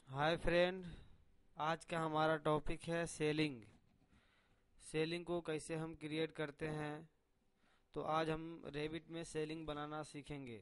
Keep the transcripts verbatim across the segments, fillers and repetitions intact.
Hi friend. आज का हमारा टॉपिक है सेलिंग। सेलिंग को कैसे हम क्रिएट करते हैं। तो आज हम रेबिट में सेलिंग बनाना सीखेंगे।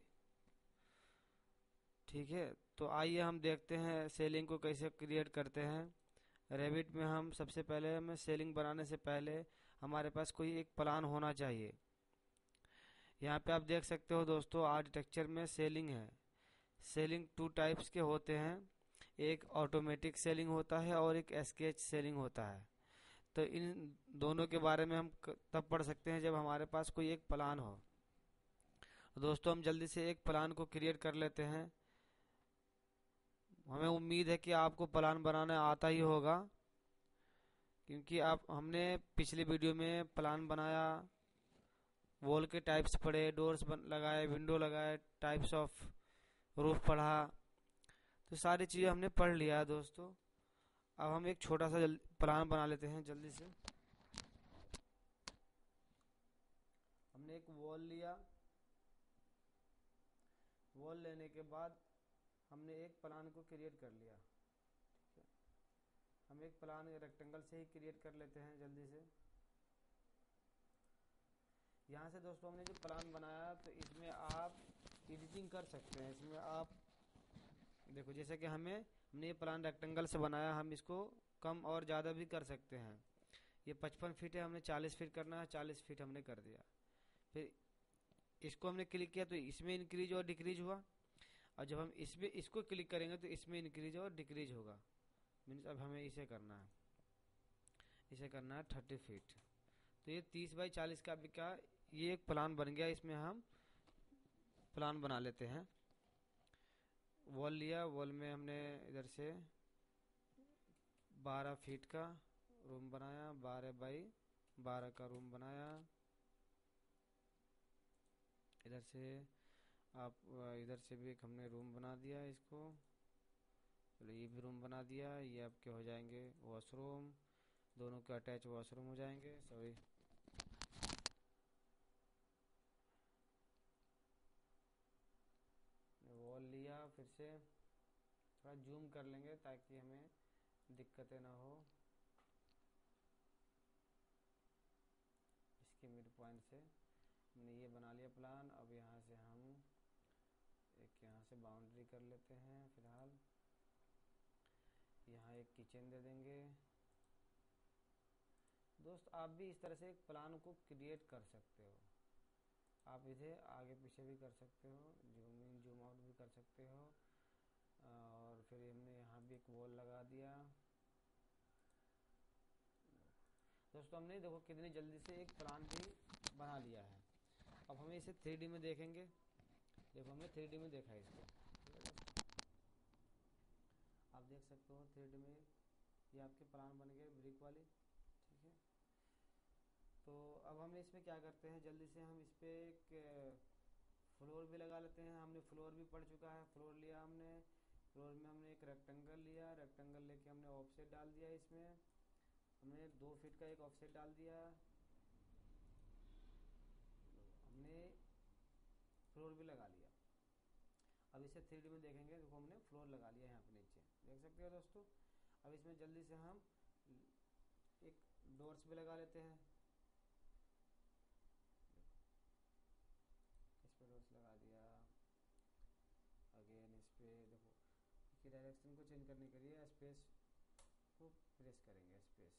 ठीक है, तो आइए हम देखते हैं सेलिंग को कैसे क्रिएट करते हैं। रेबिट में हम सबसे पहले हमें सेलिंग बनाने से पहले हमारे पास कोई एक प्लान होना चाहिए। यहाँ पे आप देख सकते हो दोस्तों, आर्किटेक्चर में सेलिंग है। सेलिंग टू टाइप्स के होते हैं। एक ऑटोमेटिक सेलिंग होता है और एक स्केच सेलिंग होता है। तो इन दोनों के बारे में हम क- तब पढ़ सकते हैं जब हमारे पास कोई एक प्लान हो। तो दोस्तों, हम जल्दी से एक प्लान को क्रिएट कर लेते हैं। हमें उम्मीद है कि आपको प्लान बनाना आता ही होगा, क्योंकि आप हमने पिछली वीडियो में प्लान बनाया, वॉल के टाइप्स पढ़े, डोर्स लगाए, विंडो लगाए, टाइप्स ऑफ रूफ पढ़ा। तो सारी चीजें हमने पढ़ लिया है दोस्तों। अब हम एक छोटा सा प्लान बना लेते हैं जल्दी से। हमने एक वॉल लिया। वॉल लेने के बाद हमने एक प्लान को क्रिएट कर लिया। ठीक है, हम एक प्लान रेक्टेंगल से ही क्रिएट कर लेते हैं जल्दी से। यहाँ से दोस्तों हमने जो प्लान बनाया, तो इसमें आप एडिटिंग कर सकते हैं। इसमें आप देखो, जैसे कि हमें हमने ये प्लान रेक्टेंगल से बनाया, हम इसको कम और ज़्यादा भी कर सकते हैं। ये पचपन फीट है, हमने चालीस फीट करना है, चालीस फीट हमने कर दिया। फिर इसको हमने क्लिक किया तो इसमें इंक्रीज और डिक्रीज हुआ। और जब हम इसमें इसको क्लिक करेंगे तो इसमें इंक्रीज और डिक्रीज होगा। मीन्स अब हमें इसे करना है, इसे करना है थर्टी फीट। तो ये तीस बाई चालीस का भी क्या, ये एक प्लान बन गया। इसमें हम प्लान बना लेते हैं। वॉल लिया, वॉल में हमने इधर से बारह फीट का रूम बनाया, बारह बाई बारह का रूम बनाया। इधर से आप इधर से भी एक हमने रूम बना दिया इसको। चलो, ये भी रूम बना दिया। ये आपके हो जाएंगे वॉशरूम, दोनों के अटैच वॉशरूम हो जाएंगे। सॉरी, वॉल लिया, फिर से थोड़ा जूम कर लेंगे ताकि हमें दिक्कतें ना हो। इसके मिड पॉइंट से हमने ये बना लिया प्लान। अब यहाँ से हम एक यहाँ से बाउंड्री कर लेते हैं। फिलहाल यहाँ एक किचन दे देंगे। दोस्त, आप भी इस तरह से एक प्लान को क्रिएट कर सकते हो। आप इसे आगे पीछे भी कर सकते हो, जूम इन जूम आउट भी कर सकते हो। और फिर हमने यहाँ भी एक वॉल लगा दिया। दोस्तों, हमने देखो कितनी जल्दी से एक प्लान भी बना लिया है। अब हमें इसे थ्री डी में देखेंगे। देखो, हमने थ्री डी में देखा है इसको। ठीक है दोस्तों, आप देख सकते हो थ्री डी में ये आपके प्लान बन गए ब्रिक वाले। ठीक है, तो अब हमने इसमें क्या करते हैं, जल्दी से हम इस पर एक फ्लोर भी लगा लेते हैं। हमने फ्लोर भी पढ़ चुका है। फ्लोर लिया हमने, फ्लोर में हमने एक रेक्टेंगल लिया। रेक्टेंगल लेके हमने ऑफसेट डाल दिया। इसमें हमने दो फीट का एक ऑफसेट डाल दिया। हमने फ्लोर भी लगा लिया। अब इसे थ्री डी में देखेंगे। देखो, हमने फ्लोर लगा लिया यहाँ पे नीचे, देख सकते हो दोस्तों। अब इसमें जल्दी से हम एक डोर्स भी लगा लेते हैं। इस पे डोर्स लगा दिया। अगेन इस पे देखो, इसकी डायरेक्शन को चेंज करने के लिए स्पेस को प्रेस करेंगे, स्पेस।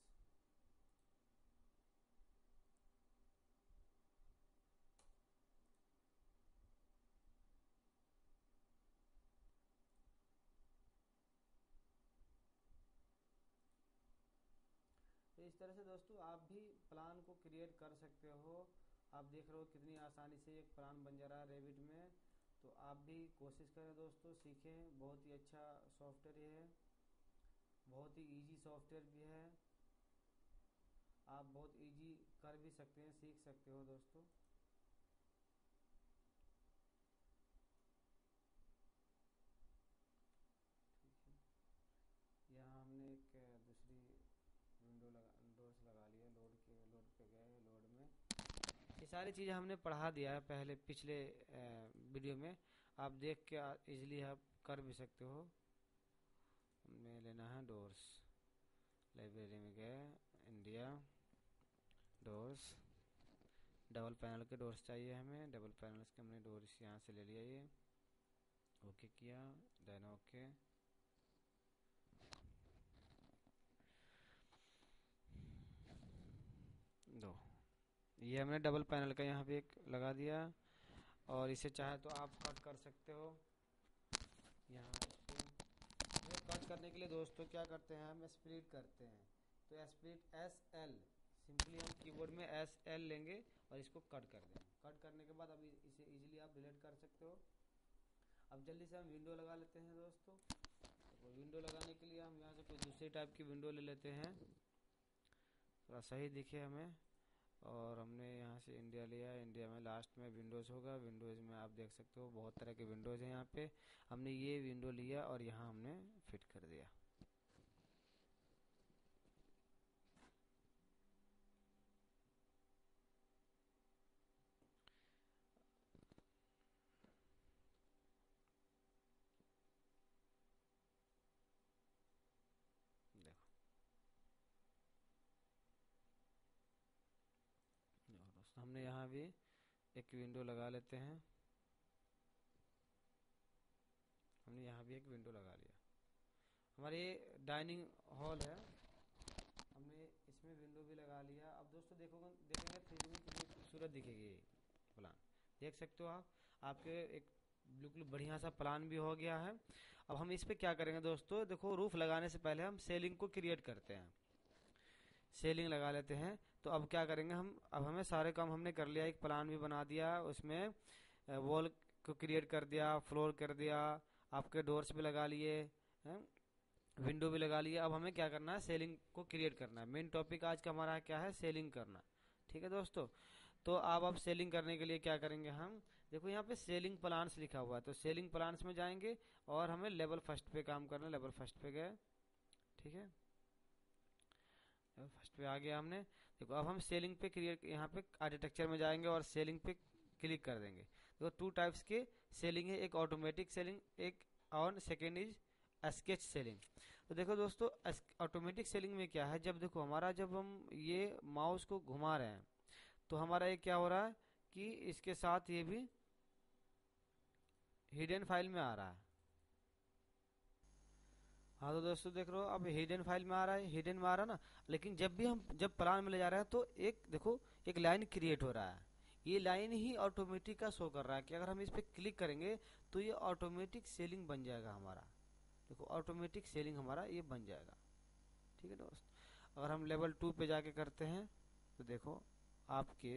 तो इस तरह से दोस्तों आप भी प्लान को क्रिएट कर सकते हो। आप देख रहे हो कितनी आसानी से एक प्लान बन जा रहा है रेविट में। तो आप भी कोशिश करें दोस्तों, सीखें। बहुत ही अच्छा सॉफ्टवेयर ये है, बहुत ही इजी सॉफ्टवेयर भी है। आप बहुत इजी कर भी सकते हैं, सीख सकते हो दोस्तों। ठीक है, यहाँ हमने एक दूसरी विंडो लगा डोर्स लगा लिया। लोड के लोड पे गए, लोड में ये सारी चीज़ें हमने पढ़ा दिया है पहले पिछले वीडियो में। आप देख के इजीली आप कर भी सकते हो। हमें लेना है डोर्स। लाइब्रेरी में गए, इंडिया डोर्स, डबल पैनल के डोर्स चाहिए हमें। डबल पैनल्स के हमने डोर्स यहाँ से ले लिया, ये ओके किया, देन ओके। दो, ये हमने डबल पैनल का यहाँ पे एक लगा दिया, और इसे चाहे तो आप कट कर सकते हो यहाँ इसको। कट करने के लिए दोस्तों क्या करते हैं, हम स्प्लिट करते हैं। तो स्प्लिट एस एल, सिंपली हम कीबोर्ड में एस एल लेंगे और इसको कट कर देंगे। कट करने के बाद अब इसे इजीली आप डिलीट कर सकते हो। अब जल्दी से हम विंडो लगा लेते हैं दोस्तों। तो विंडो लगाने के लिए हम यहाँ से कोई दूसरी टाइप की विंडो ले लेते हैं, थोड़ा सही दिखे हमें। और हमने यहाँ से इंडिया लिया, इंडिया में लास्ट में विंडोज़ होगा। विंडोज़ में आप देख सकते हो बहुत तरह के विंडोज़ हैं यहाँ पे। हमने ये विंडो लिया और यहाँ हमने फिट कर दिया। देखो दोस्तों, हमने यहाँ भी एक विंडो लगा लेते हैं। हमने यहाँ भी एक विंडो लगा लिया। हमारे डाइनिंग हॉल है, हमने इसमें विंडो भी लगा लिया। अब दोस्तों देखोगे देखेंगे थ्री डी में कितनी खूबसूरत दिखेगी ये प्लान, देख सकते हो आप। आपके एक बिल्कुल बढ़िया सा प्लान भी हो गया है। अब हम इस पे क्या करेंगे दोस्तों, देखो रूफ लगाने से पहले हम सेलिंग को क्रिएट करते हैं। सेलिंग लगा लेते हैं। तो अब क्या करेंगे हम, अब हमें सारे काम हमने कर लिया, एक प्लान भी बना दिया, उसमें वॉल को क्रिएट कर दिया, फ्लोर कर दिया, आपके डोर्स भी लगा लिए हैं, विंडो भी लगा लिया। अब हमें क्या करना है, सेलिंग को क्रिएट करना है। मेन टॉपिक आज का हमारा क्या है, सेलिंग करना। ठीक है दोस्तों, तो अब अब सेलिंग करने के लिए क्या करेंगे हम, देखो यहाँ पे सेलिंग प्लान्स लिखा हुआ है, तो सेलिंग प्लान्स में जाएंगे और हमें लेवल फर्स्ट पे काम करना है। लेवल फर्स्ट पे गए, ठीक है, लेवल फर्स्ट पे आ गया हमने। देखो अब हम सेलिंग पे क्रिएट, यहाँ पे आर्किटेक्चर में जाएंगे और सेलिंग पे क्लिक कर देंगे। देखो टू टाइप्स के सेलिंग है, एक ऑटोमेटिक सेलिंग, एक और सेकेंड इज स्केच सेलिंग। तो देखो दोस्तों, ऑटोमेटिक सेलिंग में क्या है, जब देखो हमारा जब हम ये माउस को घुमा रहे हैं तो हमारा ये क्या हो रहा है कि इसके साथ ये भी हिडन फाइल में आ रहा है। हाँ तो दोस्तों देख रहे हो, अब हिडन फाइल में आ रहा है, हिडन में आ रहा है ना। लेकिन जब भी हम जब प्लान में ले जा रहे हैं तो एक देखो एक लाइन क्रिएट हो रहा है, ये लाइन ही ऑटोमेटिक का शो कर रहा है कि अगर हम इस पर क्लिक करेंगे तो ये ऑटोमेटिक सेलिंग बन जाएगा हमारा। देखो ऑटोमेटिक सेलिंग हमारा ये बन जाएगा। ठीक है दोस्त, अगर हम लेवल टू पे जाके करते हैं तो देखो आपके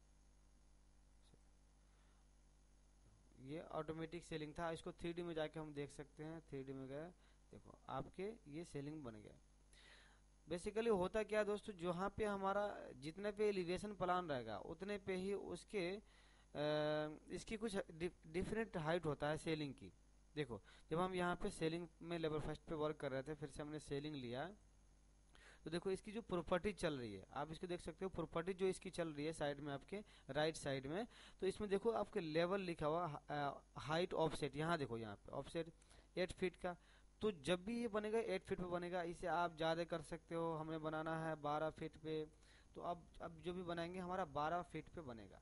ये ऑटोमेटिक सेलिंग था। इसको थ्री डी में जाके हम देख सकते हैं, थ्री डी में गए, देखो आपके ये सेलिंग बन गया। बेसिकली होता क्या है दोस्तों, जहाँ पे हमारा जितने पे एलिवेशन प्लान रहेगा उतने पे ही उसके आ, इसकी कुछ डिफरेंट हाइट होता है सेलिंग की। देखो जब हम यहाँ पे सेलिंग में लेवल फर्स्ट पे वर्क कर रहे थे, फिर से हमने सेलिंग लिया, तो देखो इसकी जो प्रॉपर्टी चल रही है आप इसको देख सकते हो। प्रॉपर्टी जो इसकी चल रही है साइड में, आपके राइट साइड में, तो इसमें देखो आपके लेवल लिखा हुआ, हाइट ऑफसेट, यहाँ देखो यहाँ पे ऑफसेट एट फीट का। तो जब भी ये बनेगा एट फीट पे बनेगा, इसे आप ज़्यादा कर सकते हो। हमें बनाना है बारह फीट पे, तो अब अब जो भी बनाएंगे हमारा बारह फीट पे बनेगा।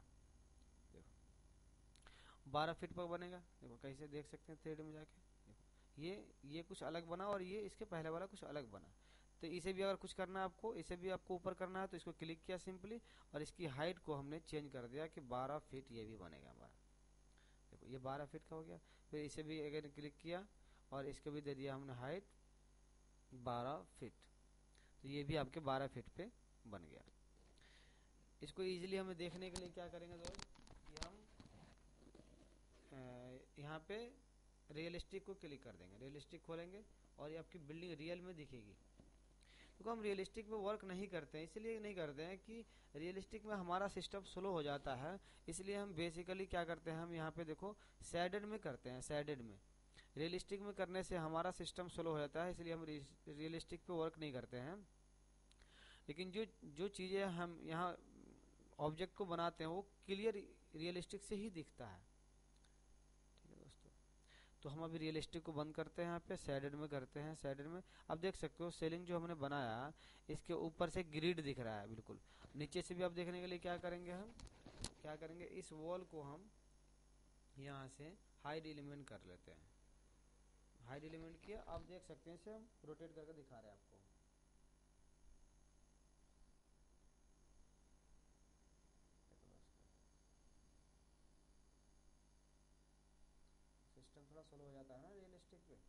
देखो बारह फीट पर बनेगा, देखो कैसे देख सकते हैं थ्री में जाके। देखो ये ये कुछ अलग बना और ये इसके पहले वाला कुछ अलग बना। तो इसे भी अगर कुछ करना है आपको, इसे भी आपको ऊपर करना है, तो इसको क्लिक किया सिंपली और इसकी हाइट को हमने चेंज कर दिया कि बारह फीट ये भी बनेगा हमारा। देखो ये बारह फीट का हो गया। फिर इसे भी अगर क्लिक किया और इसको भी दे दिया हमने हाइट बारह फीट, तो ये भी आपके बारह फीट पे बन गया। इसको इजीली हमें देखने के लिए क्या करेंगे दोस्त, कि हम यहाँ पे रियलिस्टिक को क्लिक कर देंगे, रियलिस्टिक खोलेंगे और ये आपकी बिल्डिंग रियल में दिखेगी। क्योंकि हम रियलिस्टिक में वर्क नहीं करते हैं, इसलिए नहीं करते हैं कि रियलिस्टिक में हमारा सिस्टम स्लो हो जाता है। इसलिए हम बेसिकली क्या करते हैं, हम यहाँ पे देखो शैडेड में करते हैं। शैडेड में रियलिस्टिक में करने से हमारा सिस्टम स्लो हो जाता है, इसलिए हम रियलिस्टिक पे वर्क नहीं करते हैं। लेकिन जो जो चीज़ें हम यहाँ ऑब्जेक्ट को बनाते हैं वो क्लियर रियलिस्टिक से ही दिखता है। ठीक है दोस्तों, तो हम अभी रियलिस्टिक को बंद करते हैं, यहाँ पे शेडेड में करते हैं, शेडेड में अब देख सकते हो सेलिंग जो हमने बनाया इसके ऊपर से ग्रिड दिख रहा है बिल्कुल। नीचे से भी आप देखने के लिए क्या करेंगे, हम क्या करेंगे, इस वॉल को हम यहाँ से हाइड एलिमेंट कर लेते हैं। हाइड एलिमेंट किया, आप देख सकते हैं इसे हम रोटेट करके दिखा रहे हैं आपको। सिस्टम थोड़ा स्लो हो जाता है ना रियलिस्टिक पे।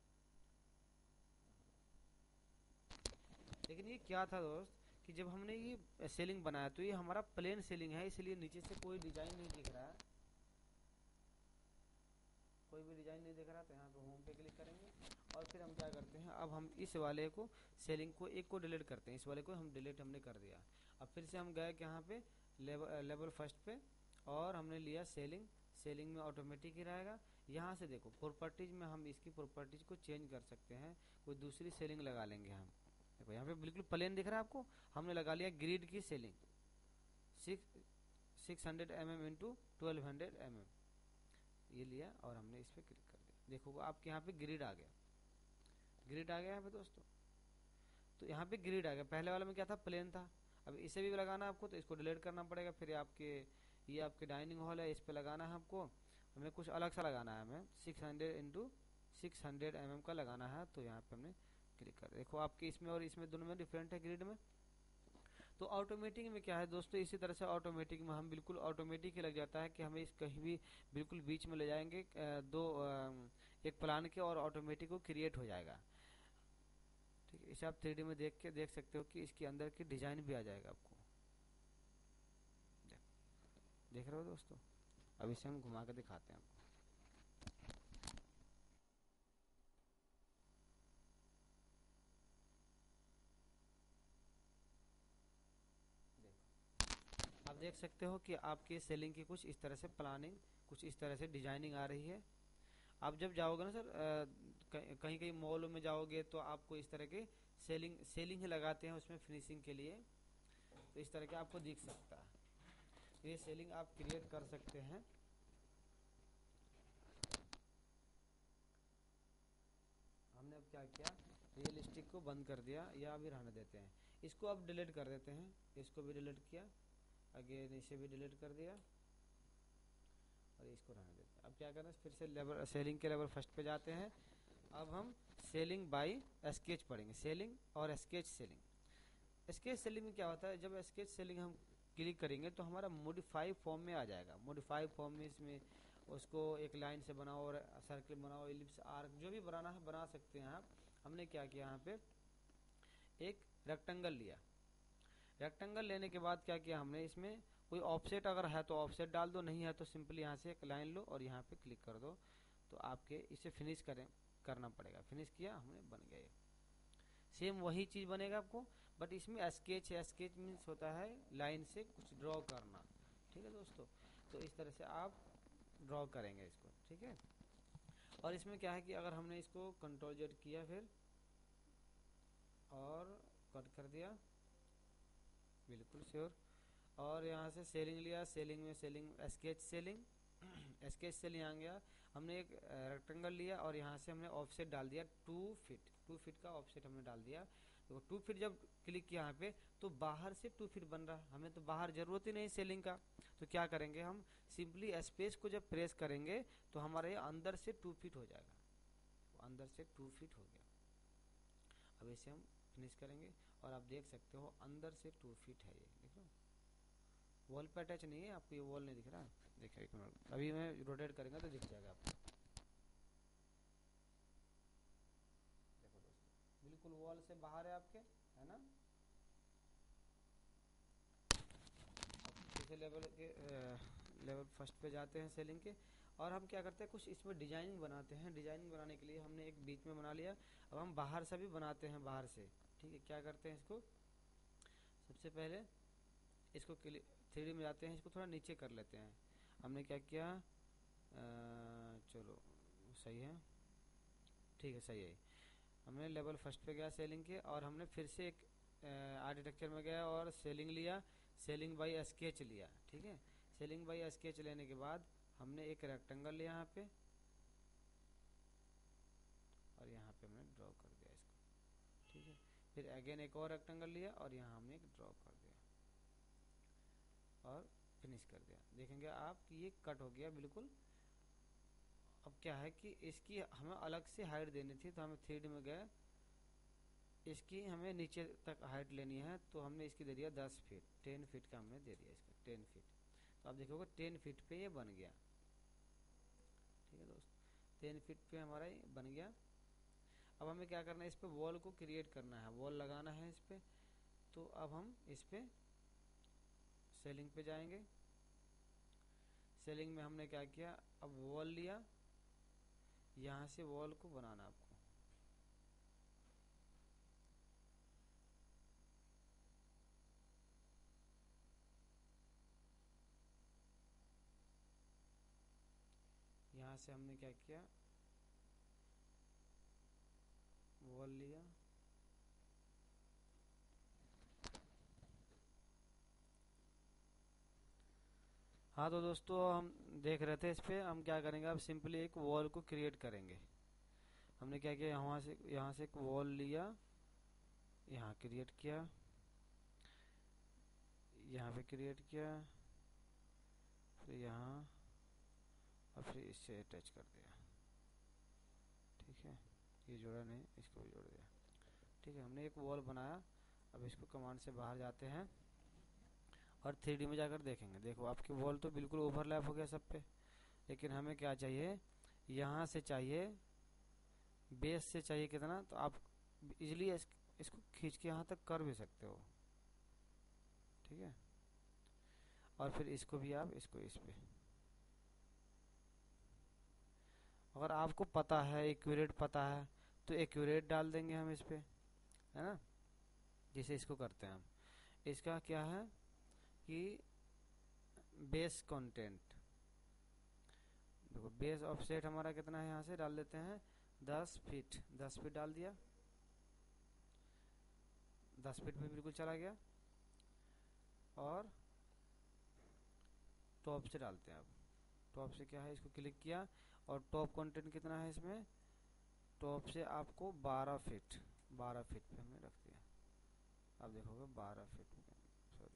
लेकिन ये क्या था दोस्त कि जब हमने ये सेलिंग बनाया तो ये हमारा प्लेन सेलिंग है, इसलिए नीचे से कोई डिजाइन नहीं दिख रहा है, कोई भी डिजाइन नहीं दिख रहा। तो यहाँ पे होम पे क्लिक करेंगे और फिर हम क्या करते हैं, अब हम इस वाले को सेलिंग को एक को डिलीट करते हैं, इस वाले को हम डिलीट हमने कर दिया। अब फिर से हम गए कि यहाँ पे लेवल लेवल फर्स्ट पे और हमने लिया सेलिंग, सेलिंग में ऑटोमेटिक ही रहेगा। यहाँ से देखो प्रॉपर्टीज में हम इसकी प्रॉपर्टीज को चेंज कर सकते हैं, कोई दूसरी सेलिंग लगा लेंगे हम। देखो यहाँ पे बिल्कुल प्लेन दिख रहा है आपको, हमने लगा लिया ग्रिड की ceiling six six hundred M M into twelve hundred M M ये लिया और हमने इस पर क्लिक कर दिया। देखो आपके यहाँ पे ग्रिड आ गया, ग्रिड आ गया यहाँ पे दोस्तों। तो यहाँ पे ग्रिड आ गया, पहले वाले में क्या था, प्लेन था। अब इसे भी लगाना आपको तो इसको डिलीट करना पड़ेगा। फिर आपके ये आपके डाइनिंग हॉल है, इस पे लगाना है आपको, हमें कुछ अलग सा लगाना है, हमें six hundred into six hundred M एम का लगाना है। तो यहाँ पे हमने क्लिक कर, देखो आपके इसमें और इसमें दोनों में डिफरेंट है ग्रिड में। तो ऑटोमेटिक में क्या है दोस्तों, इसी तरह से ऑटोमेटिक में हम बिल्कुल ऑटोमेटिक ही लग जाता है कि हमें इस कहीं भी बिल्कुल बीच में ले जाएंगे दो एक प्लान के और ऑटोमेटिक वो क्रिएट हो जाएगा। ठीक है, इसे आप थ्री डी में देख के देख सकते हो कि इसके अंदर की डिजाइन भी आ जाएगा आपको। देख, देख रहे हो दोस्तों। अब इसे हम घुमा के दिखाते हैं आपको। आप देख सकते हो कि आपके सेलिंग की कुछ इस तरह से प्लानिंग, कुछ इस तरह से डिजाइनिंग आ रही है। आप जब जाओगे ना सर कहीं कहीं मॉल में जाओगे तो आपको इस तरह के सेलिंग सेलिंग ही लगाते हैं उसमें फिनिशिंग के लिए, तो इस तरह के आपको दिख सकता है। ये सेलिंग आप क्रिएट कर सकते हैं। हमने अब क्या किया, रियलिस्टिक को बंद कर दिया या अभी रहने देते हैं, इसको अब डिलीट कर देते हैं, इसको भी डिलीट किया, अगेन इसे भी डिलीट कर दिया और इसको रहने देते हैं। अब क्या करना है, फिर से लेवल सेलिंग के लेवल फर्स्ट पे जाते हैं। अब हम सेलिंग बाय स्केच पढ़ेंगे, सेलिंग और स्केच सेलिंग। स्केच सेलिंग में क्या होता है, जब स्केच सेलिंग हम क्लिक करेंगे तो हमारा मॉडिफाई फॉर्म में आ जाएगा। मॉडिफाई फॉर्म में इसमें उसको एक लाइन से बनाओ और सर्कल बनाओ, एलिप्स, आर्क, जो भी बनाना है बना सकते हैं आप। हमने क्या किया, यहाँ पे एक रेक्टेंगल लिया, रेक्टेंगल लेने के बाद क्या किया हमने, इसमें कोई ऑफसेट अगर है तो ऑफसेट डाल दो, नहीं है तो सिंपली यहाँ से एक लाइन लो और यहाँ पे क्लिक कर दो। तो आपके इसे फिनिश करें करना पड़ेगा, फिनिश किया हमने, बन गया। सेम वही चीज बनेगा आपको, बट इसमें स्केच है, स्केच मीन्स होता है लाइन से कुछ ड्रॉ करना। ठीक है दोस्तों, तो इस तरह से आप ड्रॉ करेंगे इसको। ठीक है, और इसमें क्या है कि अगर हमने इसको कंट्रोल जेड किया फिर और कट कर दिया, बिल्कुल श्योर, और यहाँ से सेलिंग लिया, सेलिंग में ceiling sketch ceiling sketch ceiling आ गया। हमने एक रेक्टेंगल लिया और यहाँ से हमने ऑफसेट डाल दिया टू फीट, टू फीट का ऑफसेट हमने डाल दिया। तो टू फीट जब क्लिक किया यहाँ पे तो बाहर से टू फीट बन रहा, हमें तो बाहर जरूरत ही नहीं सेलिंग का। तो क्या करेंगे, हम सिंपली स्पेस को जब प्रेस करेंगे तो हमारे अंदर से टू फीट हो जाएगा, तो अंदर से टू फीट हो गया। अब इसे हम फिनिश करेंगे और आप देख सकते हो अंदर से टू फीट है, ये देखो वॉल पे अटैच नहीं है, आपको ये वॉल नहीं दिख रहा। देखिए एक मिनट, अभी मैं रोटेट करेंगे तो दिख जाएगा आपको। देखो दोस्तों बिल्कुल वॉल से बाहर है आपके, है ना। अब लेवल के लेवल फर्स्ट पे जाते हैं सेलिंग के, और हम क्या करते हैं, कुछ इसमें डिजाइनिंग बनाते हैं। डिजाइनिंग बनाने के लिए हमने एक बीच में बना लिया, अब हम बाहर से भी बनाते हैं, बाहर से। ठीक है, क्या करते हैं, इसको सबसे पहले इसको थ्री डी में जाते हैं, इसको थोड़ा नीचे कर लेते हैं। हमने क्या किया, आ, चलो सही है, ठीक है सही है। हमने लेवल फर्स्ट पे गया सेलिंग के, और हमने फिर से एक आर्किटेक्चर में गया और सेलिंग लिया, सेलिंग बाय स्केच लिया। ठीक है, सेलिंग बाय स्केच लेने के बाद हमने एक रेक्टेंगल लिया यहाँ पे, फिर अगेन एक और रेक्टेंगल लिया और यहाँ हमने एक ड्रॉ कर दिया और फिनिश कर दिया। देखेंगे आप कि ये कट हो गया बिल्कुल। अब क्या है कि इसकी हमें अलग से हाइट देनी थी, तो हमें थ्री डी में गए, इसकी हमें नीचे तक हाइट लेनी है, तो हमने इसकी दे दिया दस फीट, टेन फीट का हमने दे दिया इसका टेन फीट। तो आप देखोगे टेन फीट पे ये बन गया। ठीक है दोस्त, टेन फीट पे हमारा ये बन गया। अब हमें क्या करना है, इस पे वॉल को क्रिएट करना है, वॉल लगाना है इस पे। तो अब हम इस पे सेलिंग पे जाएंगे। सेलिंग में हमने क्या किया, अब वॉल लिया, यहाँ से वॉल को बनाना आपको। यहाँ से हमने क्या किया, वॉल लिया, हाँ तो दोस्तों हम देख रहे थे, इस पे हम क्या करेंगे, अब सिंपली एक वॉल को क्रिएट करेंगे। हमने क्या किया, यहाँ से यहाँ से एक वॉल लिया, यहाँ क्रिएट किया, यहाँ पे क्रिएट किया, फिर यहाँ, और फिर इससे अटैच कर दिया। ठीक है, ये जोड़ा नहीं, इसको भी जोड़ दिया। ठीक है, हमने एक वॉल बनाया। अब इसको कमांड से बाहर जाते हैं और थ्री डी में जाकर देखेंगे। देखो आपकी वॉल तो बिल्कुल ओवरलैप हो गया सब पे, लेकिन हमें क्या चाहिए, यहाँ से चाहिए, बेस से चाहिए कितना, तो आप इजीली इस, इसको खींच के यहाँ तक कर भी सकते हो। ठीक है, और फिर इसको भी आप इसको इस पे, अगर आपको पता है, एक्यूरेट पता है, तो एक्यूरेट डाल देंगे हम इस पे, है ना। जैसे इसको करते हैं हम, इसका क्या है कि बेस कंटेंट, देखो बेस ऑफसेट हमारा कितना है, यहाँ से डाल देते हैं दस फीट, दस फीट डाल दिया, दस फीट पे बिल्कुल चला गया। और टॉप से डालते हैं, अब टॉप से क्या है, इसको क्लिक किया और टॉप कंटेंट कितना है इसमें, टॉप से आपको बारह फीट, बारह फीट पे हमने रख दिया। अब देखोगे बारह फीट, सॉरी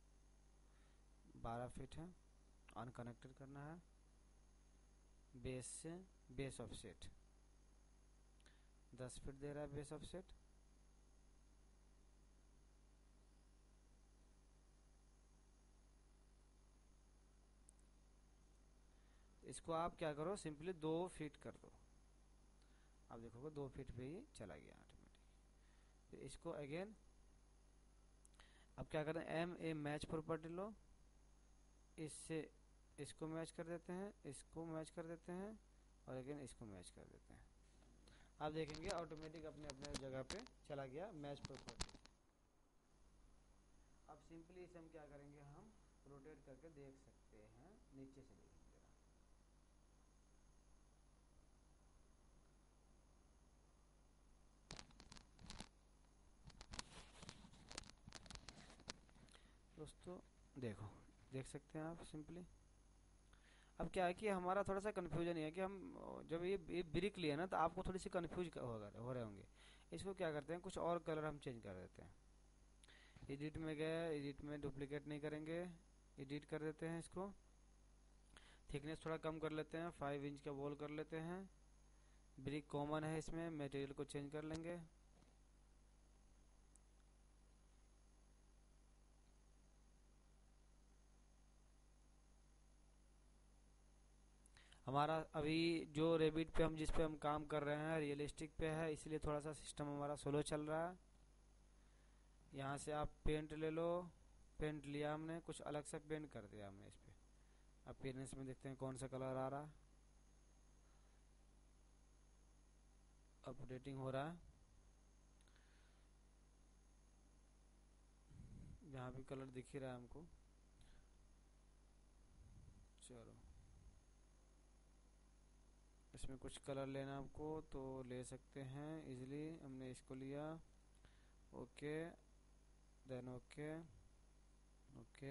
बारह फीट है। अनकनेक्टेड करना है बेस से, बेस ऑफसेट दस फीट दे रहा है बेस ऑफसेट। इसको आप क्या करो, सिंपली दो फीट कर दो। आप देखोगे दो फीट पे ही चला गया ऑटोमेटिक। फिर इसको अगेन, अब क्या करें, एम ए मैच प्रॉपर्टी लो, इससे इसको मैच कर देते हैं, इसको मैच कर देते हैं, और अगेन इसको मैच कर देते हैं। आप देखेंगे ऑटोमेटिक अपने अपने जगह पे चला गया मैच प्रॉपर्टी। अब सिंपली इसे हम क्या करेंगे, हम रोटेट करके देख सकते हैं, नीचे से देखेंगे। दोस्तों देखो, देख सकते हैं आप सिंपली। अब क्या है कि हमारा थोड़ा सा कन्फ्यूजन है कि हम जब ये ये ब्रिक लिए ना, तो आपको थोड़ी सी कन्फ्यूज हो रहे होंगे। इसको क्या करते हैं, कुछ और कलर हम चेंज कर देते हैं। एडिट में गए, एडिट में डुप्लीकेट नहीं करेंगे, एडिट कर देते हैं इसको, थिकनेस थोड़ा कम कर लेते हैं, फाइव इंच का वॉल कर लेते हैं। ब्रिक कॉमन है इसमें, मटेरियल को चेंज कर लेंगे। हमारा अभी जो रेबिट पे हम जिस पे हम काम कर रहे हैं रियलिस्टिक पे है, इसलिए थोड़ा सा सिस्टम हमारा स्लो चल रहा है। यहाँ से आप पेंट ले लो, पेंट लिया हमने, कुछ अलग सा पेंट कर दिया हमने इस पे। अपीयरेंस में देखते हैं कौन सा कलर आ रहा है, अपडेटिंग हो रहा है। यहाँ भी कलर दिख ही रहा है हमको। चलो, इसमें कुछ कलर लेना आपको तो ले सकते हैं इजीली, हमने इसको लिया। ओके, देन ओके, ओके,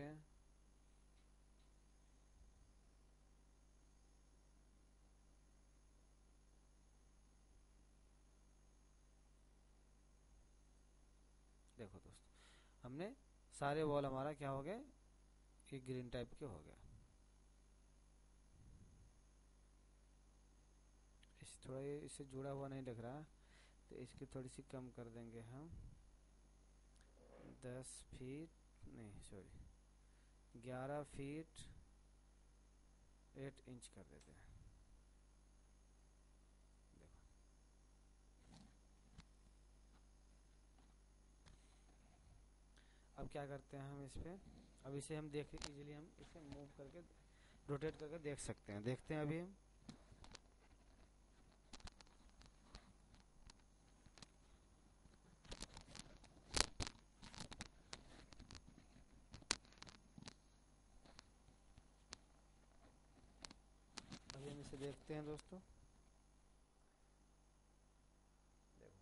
देखो दोस्तों, हमने सारे वॉल हमारा क्या हो गए, ये ग्रीन टाइप के हो गया। इस थोड़ा ये इससे जुड़ा हुआ नहीं लग रहा, तो इसकी थोड़ी सी कम कर देंगे हम, दस फीट नहीं सॉरी ग्यारह फीट एट इंच कर देते हैं। देखो अब क्या करते हैं हम इस पे, अब इसे हम देख इजीली हम इसे मूव करके रोटेट करके देख सकते हैं। देखते हैं अभी हम, अभी हम इसे देखते हैं दोस्तों। देखो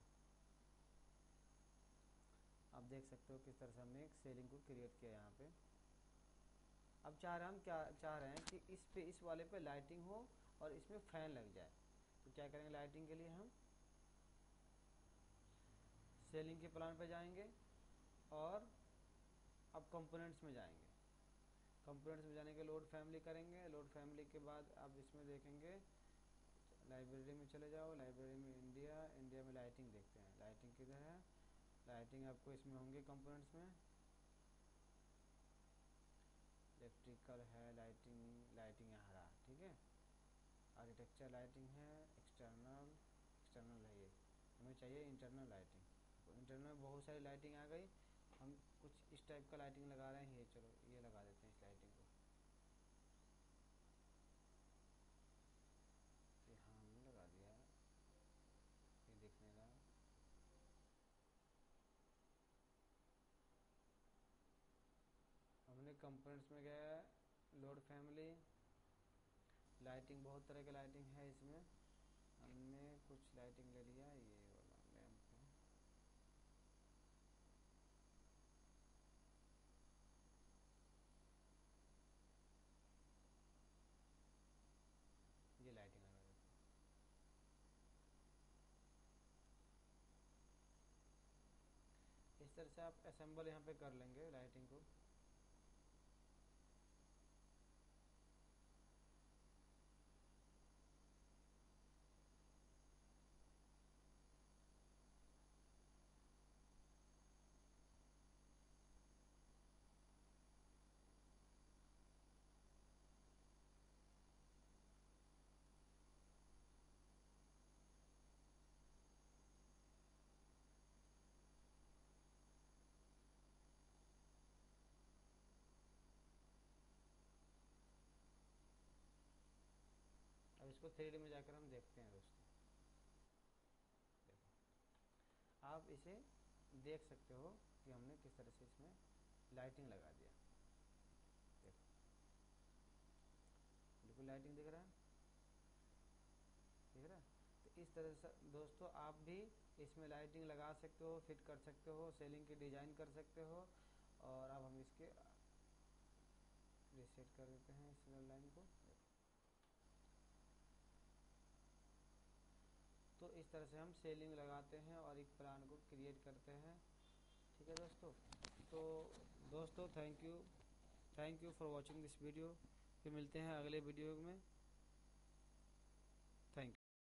आप देख सकते हो किस तरह से हमने एक सेलिंग को क्रिएट किया यहाँ पे। अब चाह रहे हम क्या चाह रहे हैं कि इस पे इस वाले पे लाइटिंग हो और इसमें फैन लग जाए, तो क्या करेंगे, लाइटिंग के लिए हम सेलिंग के प्लान पे जाएंगे और अब कंपोनेंट्स में जाएंगे। कंपोनेंट्स में जाने के लोड फैमिली करेंगे। लोड फैमिली के बाद अब इसमें देखेंगे, लाइब्रेरी में चले जाओ, लाइब्रेरी में इंडिया, इंडिया में लाइटिंग देखते हैं, लाइटिंग किधर है, लाइटिंग आपको इसमें होंगे कंपोनेंट्स में, इलेक्ट्रिकल है लाइटिंग, लाइटिंग यहाँ रहा, ठीक है, आर्किटेक्चर लाइटिंग है, एक्सटर्नल एक्सटर्नल है, ये हमें चाहिए इंटरनल लाइटिंग। तो इंटरनल में बहुत सारी लाइटिंग आ गई, हम कुछ इस टाइप का लाइटिंग लगा रहे हैं, ये चलो ये लगा देते हैं इस लाइटिंग को, ये हाँ हमने लगा दिया, ये दिखने लगा। हमने कंपोनेंट्स में गया, लोड फैमिली, लाइटिंग बहुत तरह की लाइटिंग है इसमें, हमने कुछ लाइटिंग ले लिया, ये वाला लैंप है, ये लाइटिंग लगा देते हैं। इस तरह से आप असेंबल यहाँ पे कर लेंगे लाइटिंग को। अब इसको थ्री डी में जाकर हम देखते हैं दोस्तों। देखो आप इसे देख सकते हो कि हमने किस तरह से इसमें लाइटिंग लगा दिया। देखो बिल्कुल लाइटिंग दिख रहा है, दिख रहा है। तो इस तरह से दोस्तों आप भी इसमें लाइटिंग लगा सकते हो, फिट कर सकते हो, सेलिंग की डिजाइन कर सकते हो। और अब हम इसके रीसेट कर देते हैं इस लाइन को। तो इस तरह से हम सेलिंग लगाते हैं और एक प्लान को क्रिएट करते हैं, ठीक है दोस्तों। तो दोस्तों thank you, thank you for watching this video. फिर मिलते हैं अगले वीडियो में।